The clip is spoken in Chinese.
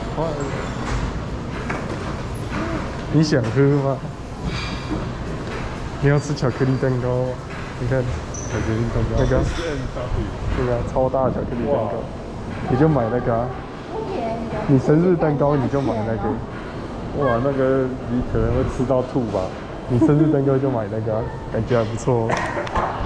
快乐。你想喝吗？你要吃巧克力蛋糕吗？你看， 巧克力蛋糕， 那个， 对对啊，超大巧克力蛋糕，你就买那个啊。你生日蛋糕你就买那个。 哇，那个你可能会吃到吐吧？ 你生日蛋糕就买那个啊，感觉还不错哦。